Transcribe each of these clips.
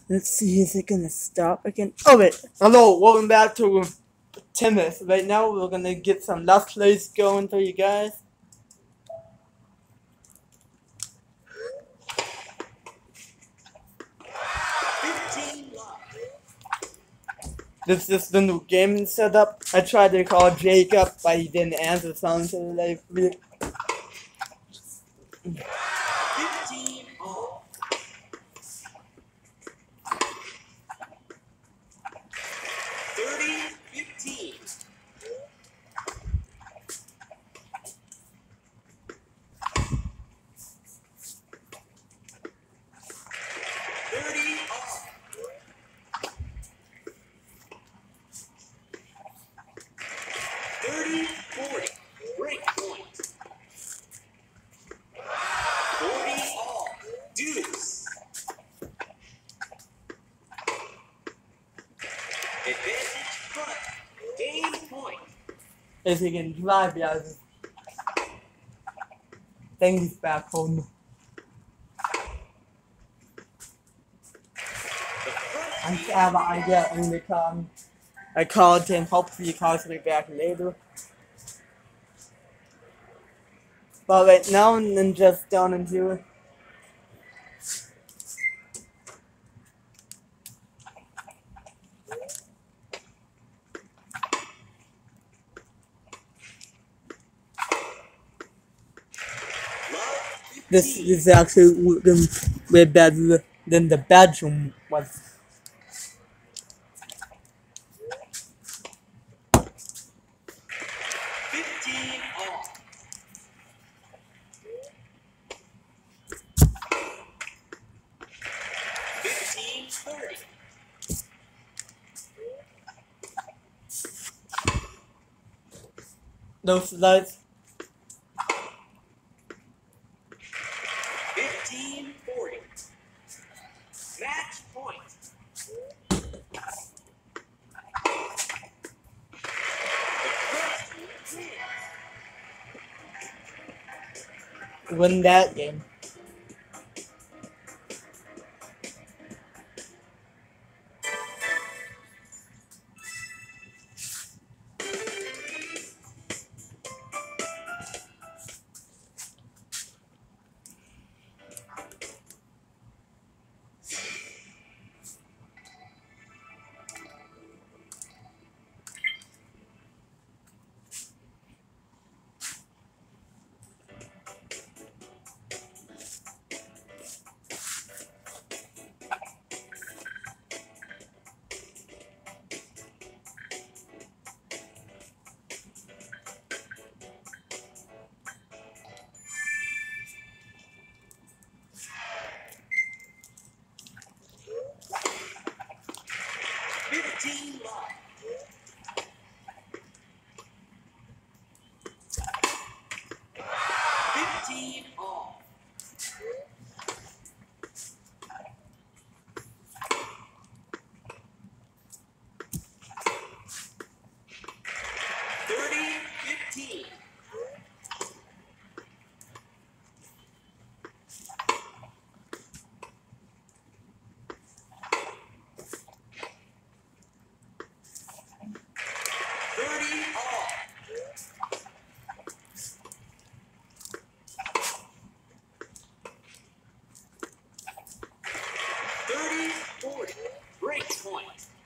Let's see, is it gonna stop again? Oh wait, hello, welcome back to tennis. Right now we're gonna get some last plays going for you guys. This is the new gaming setup. I tried to call Jacob, but he didn't answer, so I'm gonna like 15 all. 30-15. 30 all. 30-40. Break point. 40 all. Deuce. Advantage front. Game point. if he can drive, yeah. Then he's back home. I'm sad, but I get when they come. I called him. Hopefully he calls me back later. But right now, I'm just down into it. This is actually way better than the bedroom was. 15 all. 15-30. those lights. 15-40. Match point. Win that game. Lock. 15 all. 30-15. 30 all. 30-40. Break point.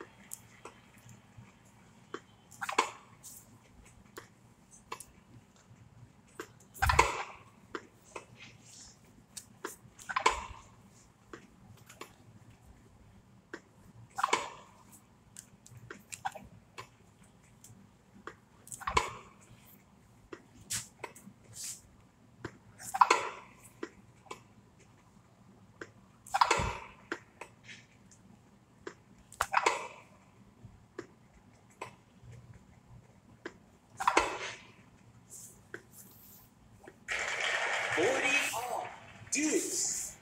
Deuce.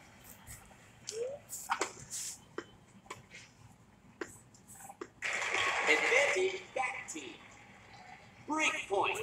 Advantage back team. Break point.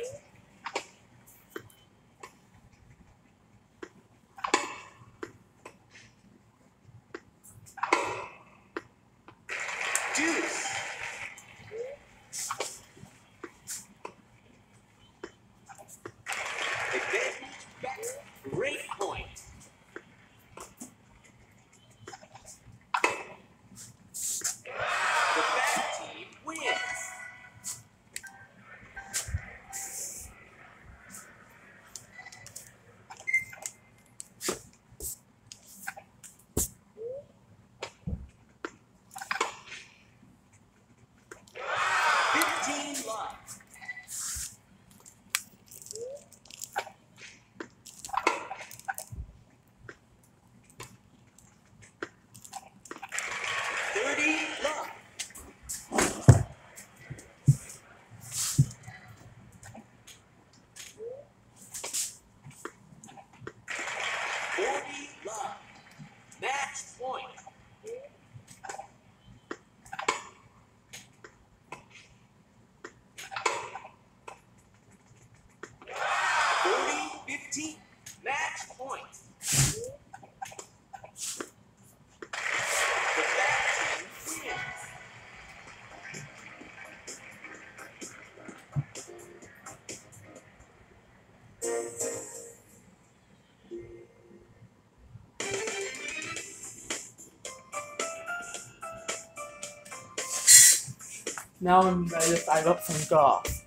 Now I'm ready to fire up some gas.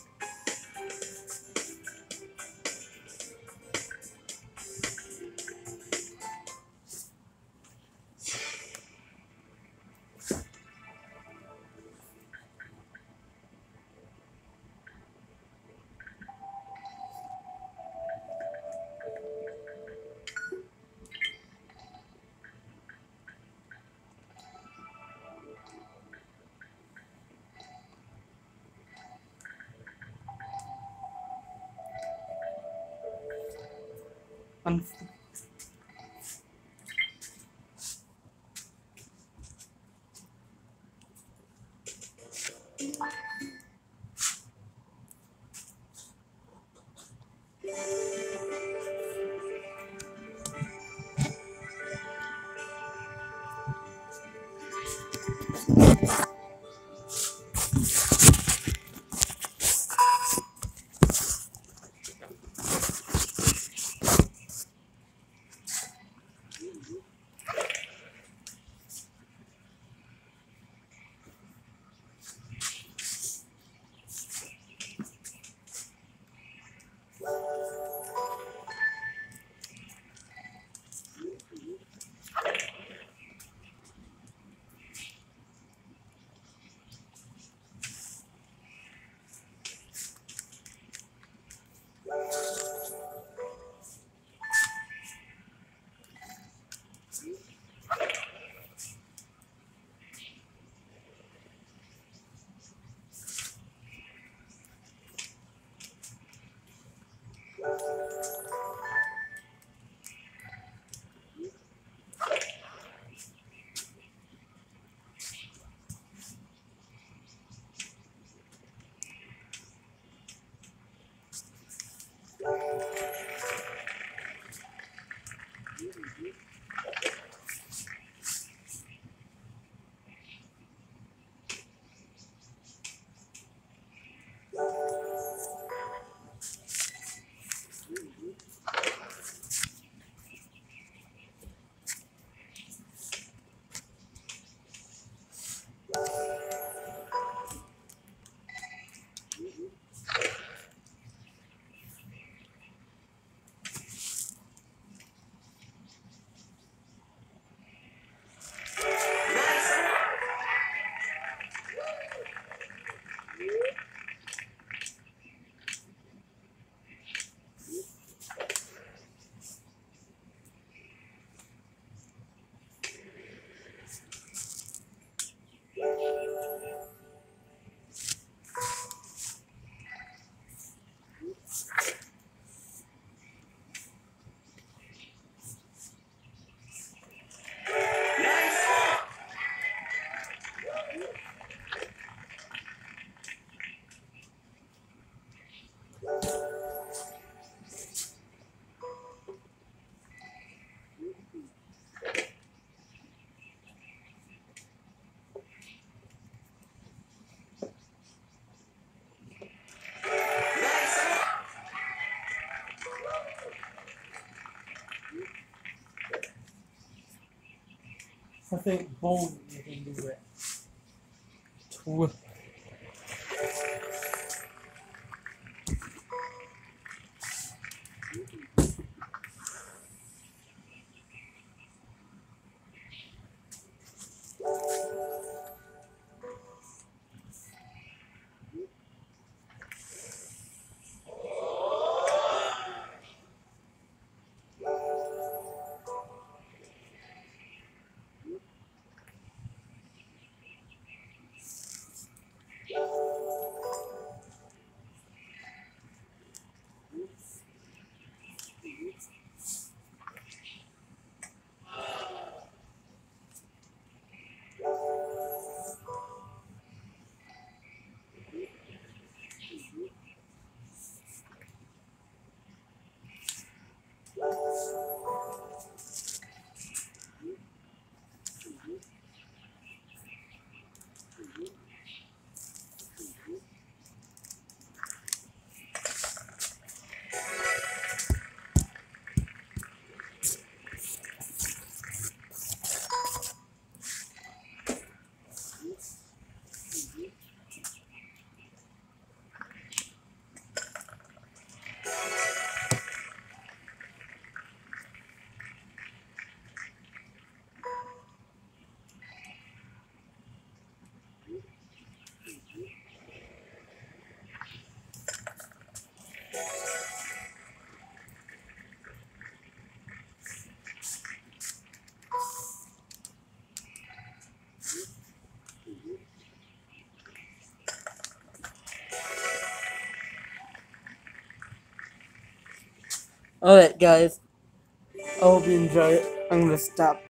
I'm I think bold you can do it. Alright, guys. I hope you enjoy it. I'm gonna stop.